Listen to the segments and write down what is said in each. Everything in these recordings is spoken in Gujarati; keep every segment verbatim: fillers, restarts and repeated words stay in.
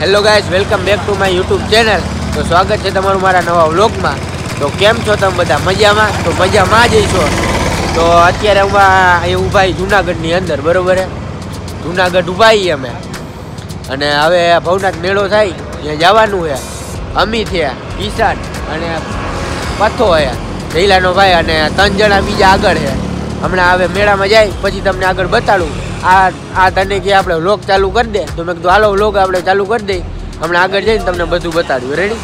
Hello guys, welcome back to my YouTube channel. તો સ્વાગત છે તમારું મારા નવા વ્લોગમાં. તો કેમ છો તમે બધા? મજામાં? તો મજામાં જ છો. તો અત્યારે અમે અહીં ઊભા જુનાગઢની અંદર, બરોબર છે? જુનાગઢ ઊભા છીએ અમે, અને હવે ભવનાથ મેળો થાય ત્યાં જવાનું છે. અમી છે, કિસાન અને પથ્થો છે, જઈલાનો ભાઈ, અને ત્રણ જણા બીજા આગળ છે. હમણાં હવે મેળામાં જાય પછી તમને આગળ બતાડું. આ આ તને કે આપણે વ્લોગ ચાલુ કરી દે, તો મેં કીધું હાલો વ્લોગ આપણે ચાલુ કરી દઈએ. હમણાં આગળ જઈને તમને બધું બતાડ્યું. રેડી?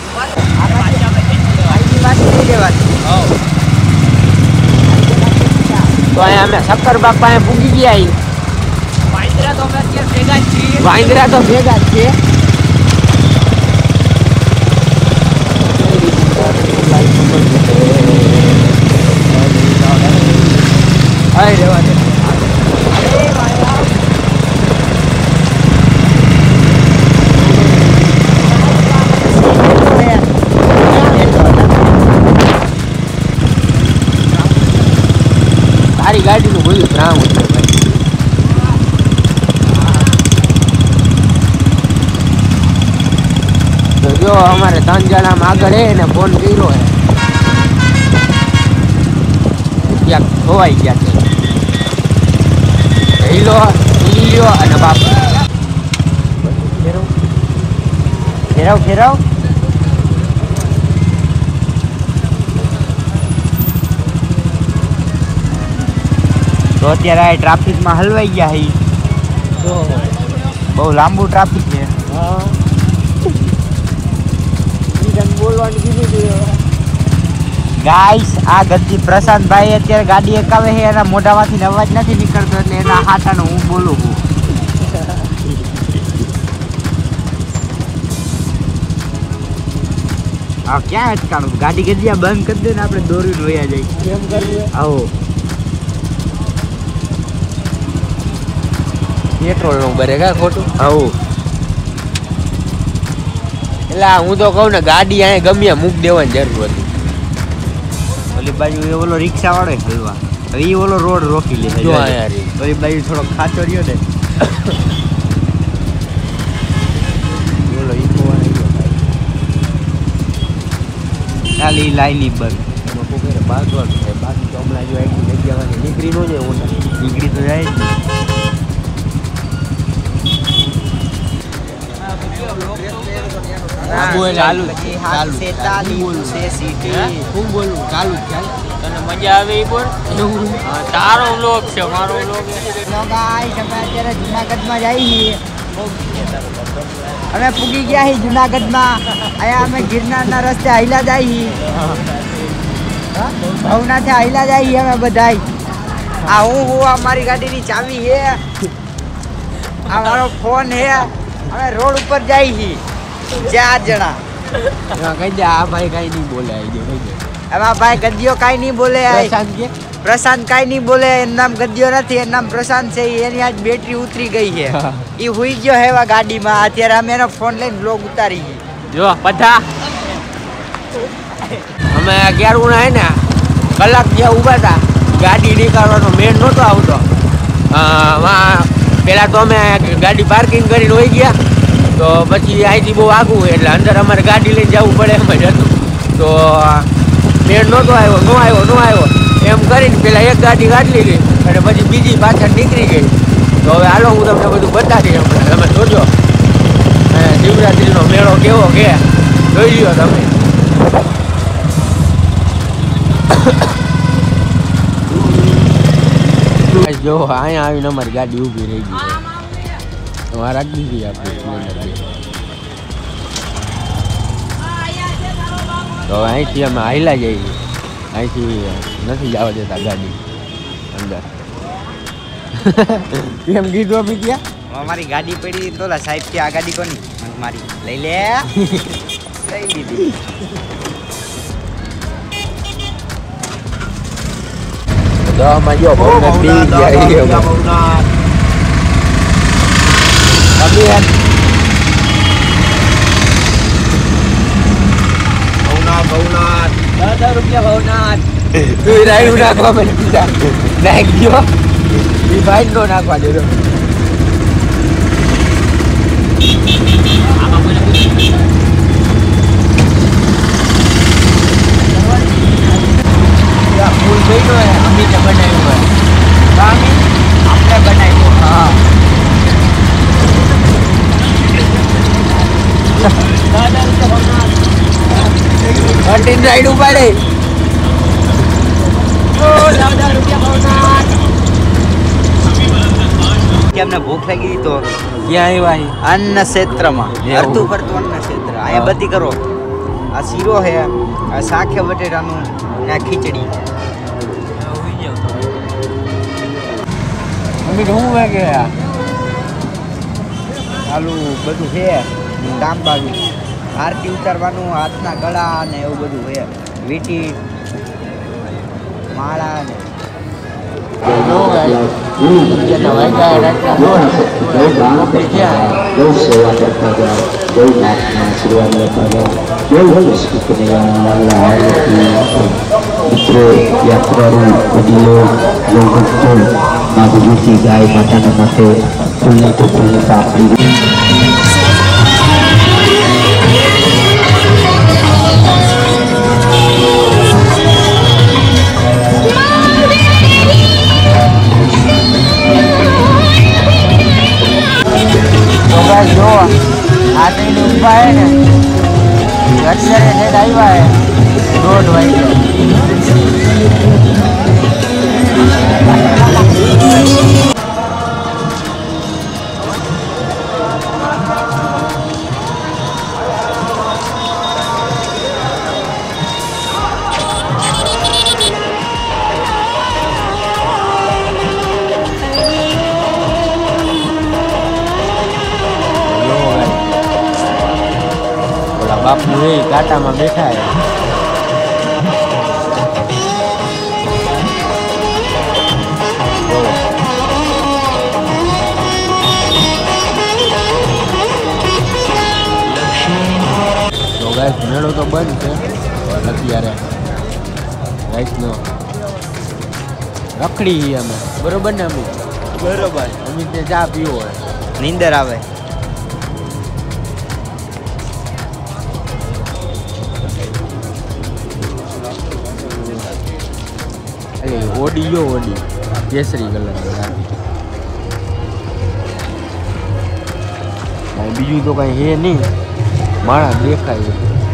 તો અહીંયા અમે શક્કરબાગ પાસે પૂગી ગયા. વાંદરા તો ભેગા જ છીએ. વાંદરા તો ભેગા જ છે. હાય રેવા દે. તારી ગાડીનું બધું ગ્રાઉન્ડ છે ભાઈ. તો જો અમારે ત્રણ જણામાં આગળ હે ને ફોન કર્યો હે, ક્યાંક ખોવાઈ ગયા છે. હીલો લીલો અને બાપ ફેરવ ફેરવ ફેરવ. તો અત્યારે આ ટ્રાફિકમાં હલવાઈ ગયા હી. તો બહુ લાંબુ ટ્રાફિક છે. હા, બોલવાનું કીધું. ગાઈસ, આ ગદ્દી પ્રશાંતભાઈ અત્યારે ગાડી એકાવે છે, એના મોઢામાંથી અવાજ નથી નીકળતો, એટલે એના હાથાનો હું બોલું છું. હા, ક્યાં અટકાણું? ગાડી ગદ્દિયા બંધ કરી દે ને આપણે દોરીને વયા જાય. કેમ કરીએ? આવો પેટ્રોલ નું બરે કા ખોટું. આવું એટલે હું તો કહું ને, ગાડી અહીંયા ગમે મૂક દેવાની જરૂર હતી. ઓલી બાજુ એ ઓલો રિક્ષા વાળો હલવા, હવે એ ઓલો રોડ રોકી લે. ઓલી બાજુ થોડો ખાચો રહ્યો ને, ઓલો ઈકો વાળો ખાલી લાઈન બંધ. એમાં કોઈ બાંધવાનું છે, બાકી તો હમણાં જો એટલી જગ્યા નીકળી નો જાય. હું નીકળી તો જાય જ. ચાલુ ચાલુ તને મજા આવે એ બોલ. તારો વ્લોગ છે, મારો વ્લોગ. અત્યારે જુનાગઢમાં જઈએ. અમે પૂગી ગયા છીએ જુનાગઢમાં. અહીંયા અમે ગિરનારના રસ્તે હાઈલા જઈએ, ભવનાથે હાઈલા જઈએ અમે બધા. આ હું હું આ મારી ગાડીની ચાવી છે, આ મારો ફોન છે. અમે રોડ ઉપર જઈએ છીએ ચાર જણા. કહી દે આ ભાઈ કઈ નહીં બોલે. એમાં ભાઈ ગદ્દીઓ કઈ નહીં બોલે. પ્રશાંત કઈ નહીં બોલે. એનું નામ ગદ્દીઓ નથી, એનું નામ પ્રશાંત છે. એની આજ બેટરી ઉતરી ગઈ છે, એ હુઈ ગયો હેવા ગાડીમાં. અત્યારે અમે એનો ફોન લઈને બ્લોગ ઉતારી ગઈ. જો બધા અમે અગિયાર ઉણા હે ને કલાક જ્યાં ઊભા હતા, ગાડી નીકાળવાનો મેળ નહોતો આવતો. પેલા તો અમે ગાડી પાર્કિંગ કરીને હોઈ ગયા, તો પછી અહીંથી બહુ આઘું એટલે અંદર અમારે ગાડી લઈને જવું પડે એમ જ હતું. તો મેળ નહોતો આવ્યો, નો આવ્યો નો આવ્યો એમ કરીને પેલા એક ગાડી કાઢી લીધી, અને પછી બીજી પાછળ નીકળી ગઈ. તો હવે હાલો હું તમને બધું બતાવી. હમણાં તમે જોજો શિવરાત્રીનો મેળો કેવો કે જોઈ લ્યો તમે. જો અહીંયા આવીને અમારી ગાડી ઊભી રહી ગઈ. રાખી દીધી આપણે. તો અહીંથી અમે હાઈલા જઈએ. અહીંથી નથી જવા દેતા ગાડી અંદર. કેમ કીધું આપી ત્યાં અમારી ગાડી પડી તો સાહેબ કે આ ગાડી કોની? મારી. લઈ લે. લઈ લીધી. તો આમાં જો ભવનાથ બી ગયા. ભવનાથ ભવનાથ દસ રૂપિયા ભવનાથ. તું રાયડું નાખવા મને બીજા નાખી દો. એ ભાઈ નો નાખવા દેજો. આમાં કઠિન રાઈડ ઉપાડે કેમને ભૂખ લાગી તો ક્યાં આવ્યા અન્ન ક્ષેત્રમાં હરતું ફરતું અન્ન ક્ષેત્ર અહીંયા બધી કરો આ શીરો હે આ શાક હે બટેટાનું ને આ ખીચડી અમે શું વાગે આલુ બધું છે તાંબાનું આરતી ઉતારવાનું હાથના ગળા ને એવું બધું છે વીટી માળા ને ગાય માતાના માટે ફૂલની ટોપલી પાપડી જો આ થઈને ઊભા હે ને અત્યારે નેટ આવ્યા હે દોઢ વાગ્યો બાપુ એ કાંટામાં બેઠા હે તો ગાઈસ મેળો તો બંધ છે અત્યારે રાઈટનો રખડી અમે બરોબર ને અમે બરોબર અમિતને ચા પીવો હોય નીંદર આવે ઓડી જો ઓડી કેસરી કલર બીજું તો કઈ હે નહીં માણસ દેખાય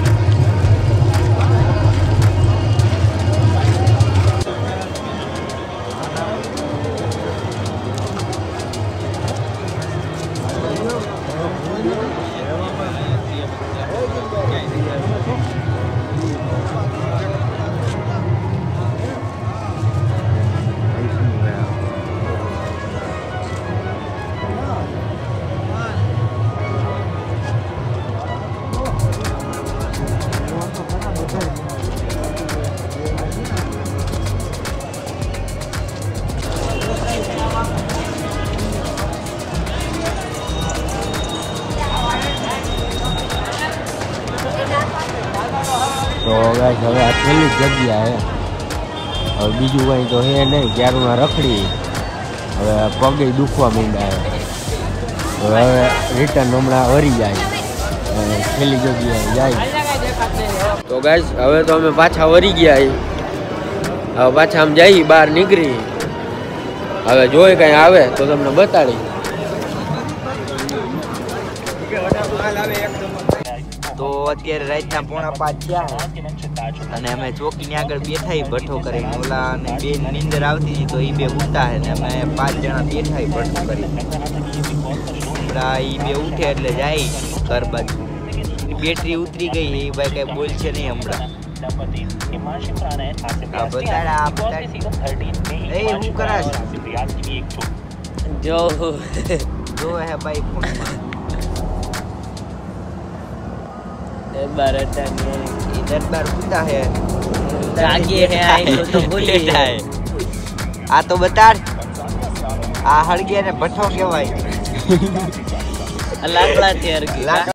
તો ગાઈસ હવે આ છેલ્લી જગ્યા હે હવે બીજું કંઈ તો હે નહીં ક્યારના રખડી હવે પગે દુખવા માંડ્યા હે હવે રિટર્ન હમણાં વરી જાય છેલ્લી જગ્યાએ જાય તો ગાઈસ હવે તો અમે પાછા વરી ગયા હવે પાછા આમ જઈ બહાર નીકળી હવે જોઈ કંઈ આવે તો તમને બતાડી તો અત્યારે રાતના પોણા પાંચ થયા અને અમે ચોકીની આગળ બેઠા ભઠ્ઠો કરીને ઓલા અને બે નીંદર આવતી હતી તો એ બે ઉઠતા છે ને અમે પાંચ જણા બેઠા ભઠ્ઠો કરી હમણાં એ બે ઉઠે એટલે જાય ઘર બાજુ બેટરી ઉતરી ગઈ એ ભાઈ કઈ બોલ છે નહીં હમણાં બતાડા બતાડી એ હું કરાશ જો જો હે ભાઈ ફોનમાં दरबार दरबार खुदा है जागे है आई तो बोली है आ तो बता आ हड़ गया ने भट्ठो केवाय लाकड़ा तैयार की